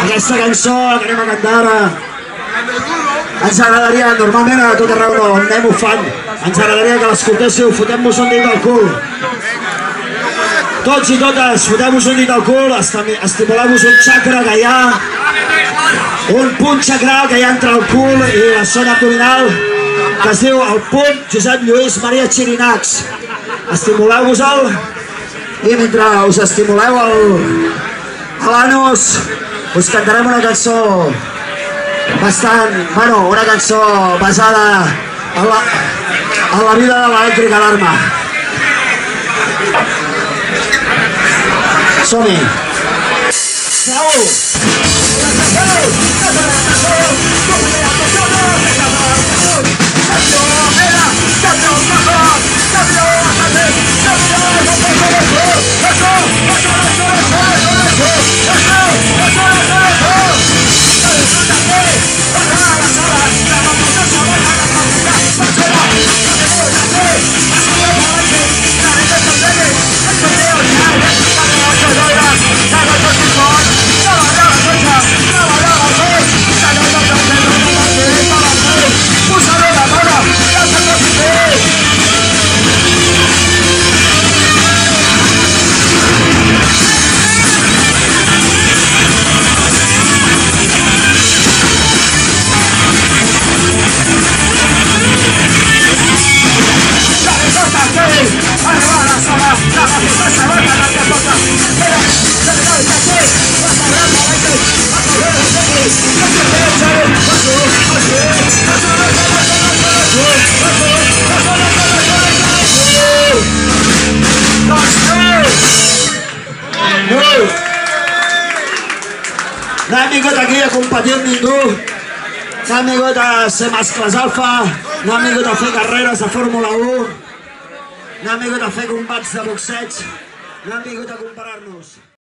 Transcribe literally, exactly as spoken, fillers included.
Aquesta cançó que anem a cantar ara ens agradaria, normalment a tot arreu no anem ho fan, ens agradaria que l'escoltéssiu. Fotem-vos un dit al cul, tots i totes, fotem-vos un dit al cul, estimuleu-vos un xacra que hi ha, un punt xacral que hi ha entre el cul i la zona abdominal, que es diu el punt Josep Lluís Maria Xirinacs. Estimuleu-vos-el i mentre us estimuleu l'anus us cantarem una cançó bastant, bueno, una cançó basada en la, en la vida de l'elèctric alarma. Som-hi! Prou! No hem vingut aquí a competir amb ningú, no hem vingut a ser mascles alfa, no hem vingut a fer carreres de Fórmula u, no hem vingut a fer combats de boxeig, no hem vingut a comparar-nos.